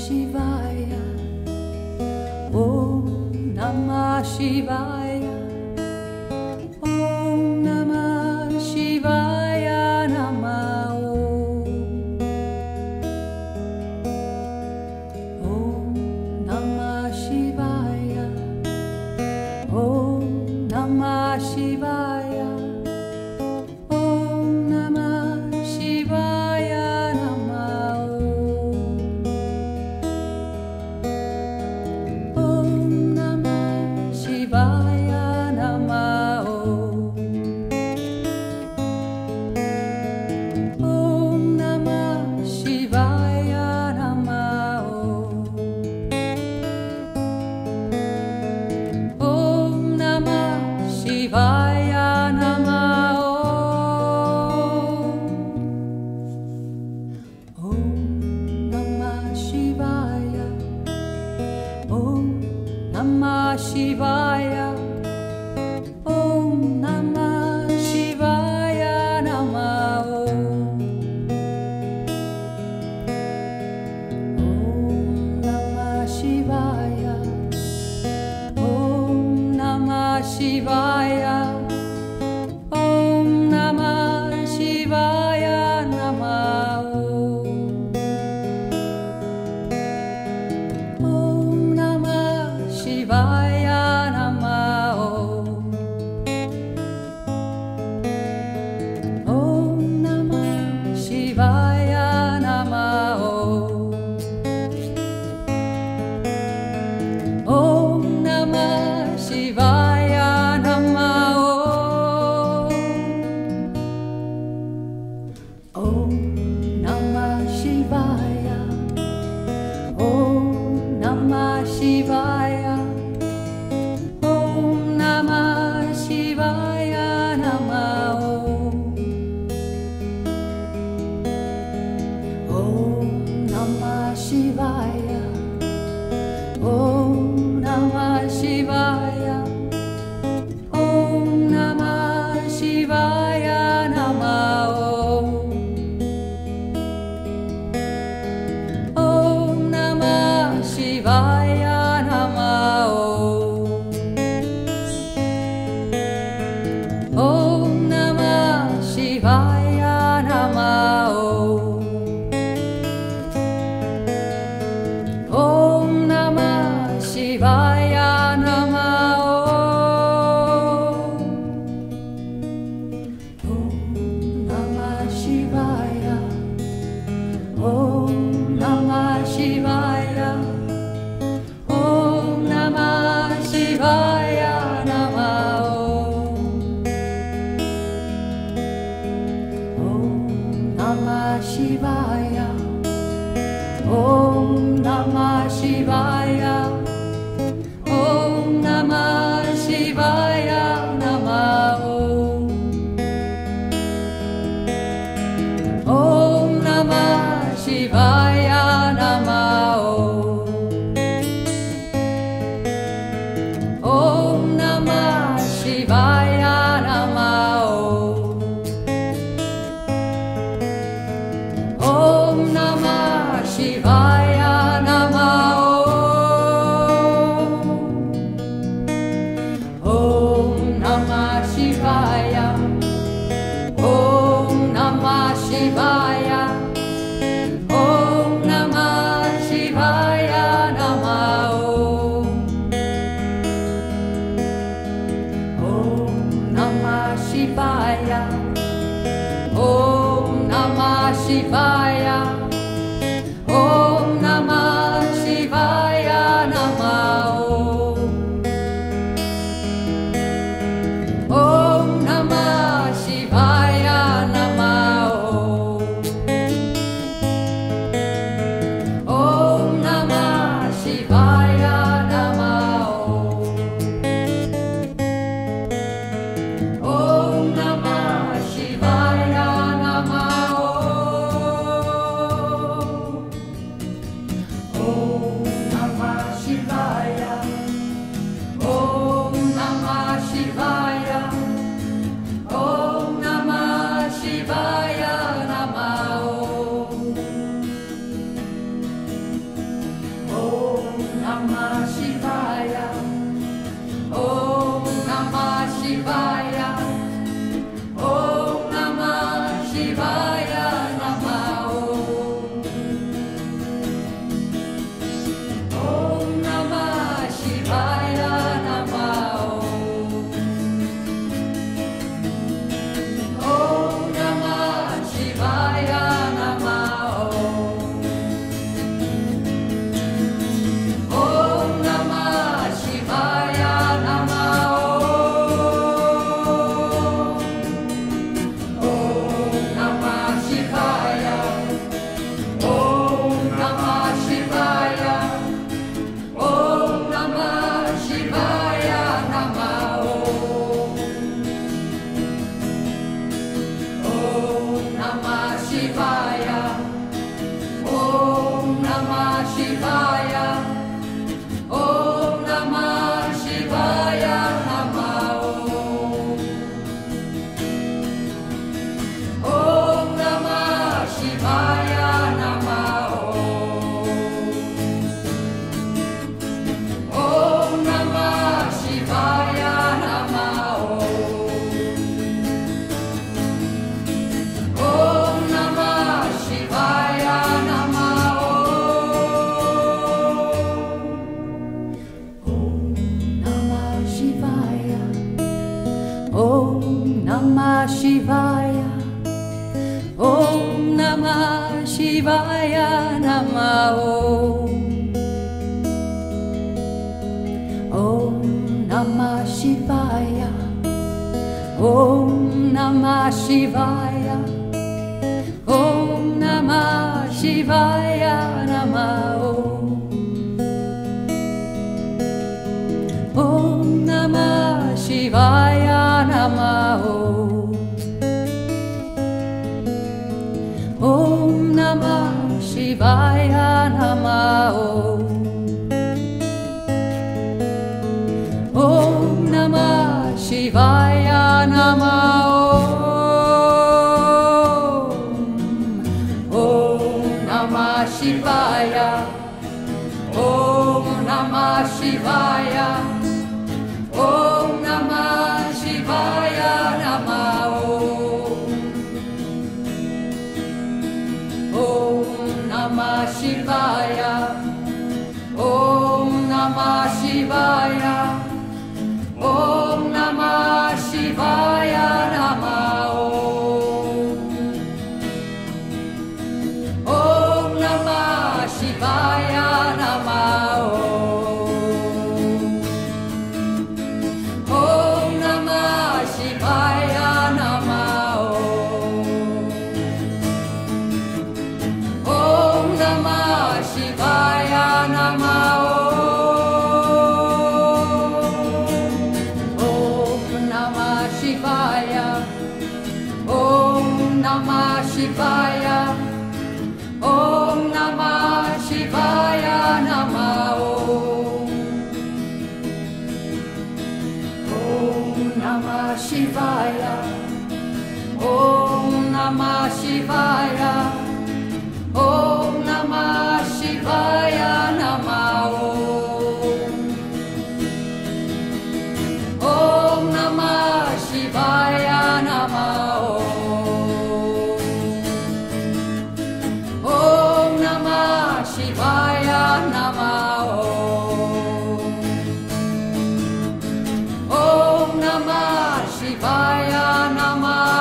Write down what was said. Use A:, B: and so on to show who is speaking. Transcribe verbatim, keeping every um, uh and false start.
A: Sivaya. Om Namah Sivaya. Om Namah Sivaya. Namah Om Namah Sivaya. Om Namah Sivaya. Om Namah Sivaya. Namah Om Namah Sivaya. Namah Om Namah Sivaya. Namah Om Namah Sivaya. Namah Om Namah Sivaya. Om Namah Sivaya. Om Namah Sivaya. Namah Om Namah Sivaya. Om Namah Sivaya. Om Namah Sivaya. Namah Om Namah Sivaya. Namah Om Namah Sivaya. Namah Om Namah Sivaya. Namah Om Namah Sivaya. Om Namah Sivaya. Om Namah Sivaya. Namah Om Namah Sivaya. Om Namah Sivaya. Om Namah Sivaya. Namah Om Namah Sivaya. Namah Om Namah Sivaya. Namah Om Namah Sivaya. Namah Om Namah Sivaya. Om Namah Sivaya. Om Namah Sivaya. Namah Om Namah Sivaya. Om Namah Sivaya. Om Namah Sivaya. Namah Om Namah Sivaya. Namah Om Namah Sivaya. Namah Om Namah Sivaya. Namah Om Namah Sivaya. Om Namah Sivaya. Om Namah Sivaya. Namah Om Namah Sivaya. Om Namah Sivaya. Om Namah Sivaya. Namah Om Namah Sivaya. Namah Om Namah Sivaya. Namah Om Namah Sivaya. Namah Namah Sivaya. Om Namah Sivaya. Om Namah Sivaya. Namah Om Namah Sivaya. Namah Om Namah Sivaya. Namah Om Namah Sivaya. Namah Om Namah Sivaya. Om Namah Sivaya. Namah Om Namah Sivaya. Om Namah Sivaya. Om Namah Sivaya. Namah Om Namah Sivaya. Namah Om Namah Sivaya. Namah Om Namah Sivaya. Namah Om Namah Sivaya. Om Namah Sivaya. Om Namah Sivaya. Namah Om Namah Sivaya. Om Namah Sivaya. Om Namah Sivaya. Namah Om Namah Sivaya. Namah Om Namah Sivaya. Namah Om Namah Sivaya. Namah Om Namah Sivaya. Om Namah Sivaya. Om Namah Sivaya. Namah Om Namah Sivaya. Om Namah Sivaya. Om Namah Sivaya. Namah Om Namah Sivaya. Namah Om Namah Sivaya. Namah Om Namah Sivaya. Namah